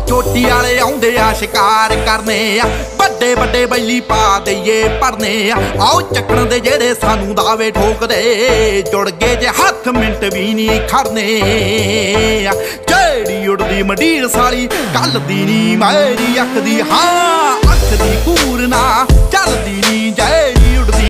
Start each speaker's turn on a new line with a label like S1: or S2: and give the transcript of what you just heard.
S1: चोटी वाले आउंदे आ शिकार करने बड़े बड़े बैली पा दईए भरने आओ चक्कण दे जेड़े सानू दावे ठोकदे जुड़ गए जे हथ मिंट भी नहीं खड़ने जेड़ी उड़दी मंडीर साली गलदी नी मेरी अख दी हाँ अख दी कूर ना चलदी नी जै